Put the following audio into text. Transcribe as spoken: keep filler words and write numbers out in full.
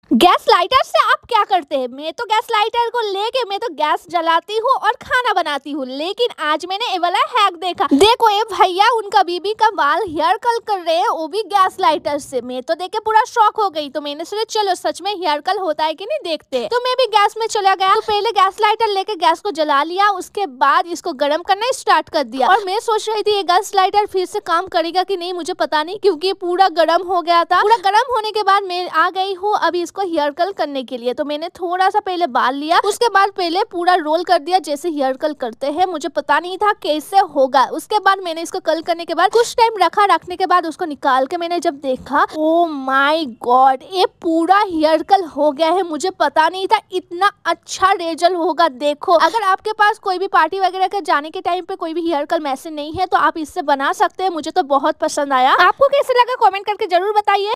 Gas lighter से आप क्या करते हैं? मैं तो गैस लाइटर को लेके मैं तो गैस जलाती हूँ और खाना बनाती हूँ, लेकिन आज मैंने ये वाला हैक देखा। देखो ये भैया उनका बीबी का बाल हेयर कल कर रहे हैं, वो भी गैस लाइटर से। मैं तो देख के पूरा शॉक हो गई। तो मैंने सोचा चलो सच में हेयर कल होता है कि नहीं देखते हैं। तो मैं भी गैस में चला गया। तो पहले गैस लाइटर लेके गैस को जला लिया, उसके बाद इसको गर्म करना स्टार्ट कर दिया। और मैं सोच रही थी ये गैस लाइटर फिर से काम करेगा कि नहीं, मुझे पता नहीं, क्योंकि ये पूरा गर्म हो गया था। पूरा गर्म होने के बाद मैं आ गई हूँ अभी इसको हेयर कल करने के लिए। तो मैंने थोड़ा सा पहले बाल लिया, उसके बाद पहले पूरा रोल कर दिया जैसे हेयर कल करते हैं। मुझे पता नहीं था कैसे होगा। उसके बाद मैंने इसको कल करने के बाद कुछ टाइम रखा, रखने के बाद उसको निकाल के मैंने जब देखा, ओ माय गॉड, ये पूरा हेयर कल हो गया है। मुझे पता नहीं था इतना अच्छा रिजल्ट होगा। देखो अगर आपके पास कोई भी पार्टी वगैरह के जाने के टाइम पे कोई भी हेयर कल मशीन नहीं है तो आप इससे बना सकते हैं। मुझे तो बहुत पसंद आया। आपको कैसे लगा कमेंट करके जरूर बताइए।